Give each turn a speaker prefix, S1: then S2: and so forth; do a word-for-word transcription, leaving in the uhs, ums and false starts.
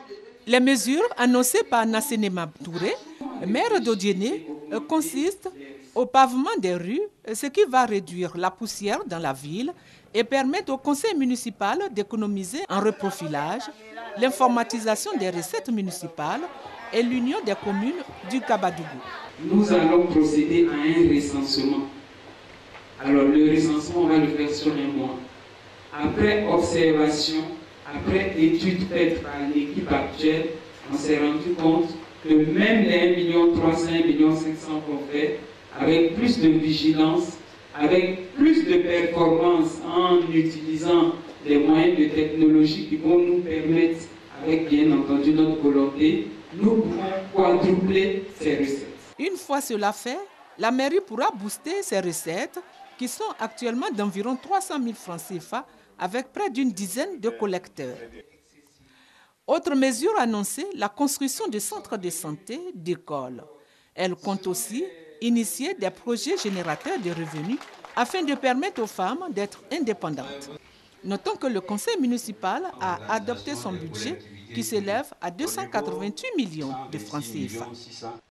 S1: Les mesures annoncées par Nassene Touré, maire d'Odiéné, consistent au pavement des rues, ce qui va réduire la poussière dans la ville et permettre au conseil municipal d'économiser en reprofilage, l'informatisation des recettes municipales et l'union des communes du Kabadougou.
S2: Nous allons procéder à un recensement. Alors le recensement, on va le faire sur un mois. Après observation, après étude faite par l'équipe actuelle, on s'est rendu compte que même les un million trois cents, un million cinq cents qu'on fait, avec plus de vigilance, avec plus de performance en utilisant les moyens de technologie qui vont nous permettre, avec bien entendu notre volonté, nous pouvons quadrupler ces recettes.
S1: Une fois cela fait, la mairie pourra booster ses recettes qui sont actuellement d'environ trois cent mille francs C F A avec près d'une dizaine de collecteurs. Autre mesure annoncée, la construction de centres de santé, d'écoles. Elle compte aussi initier des projets générateurs de revenus afin de permettre aux femmes d'être indépendantes. Notons que le conseil municipal a adopté son budget qui s'élève à deux cent quatre-vingt-huit millions de francs C F A.